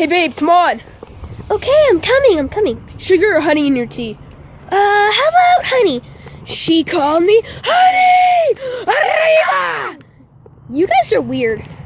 Hey, babe, come on. Okay, I'm coming. Sugar or honey in your tea? How about honey? She called me honey! Arriba! You guys are weird.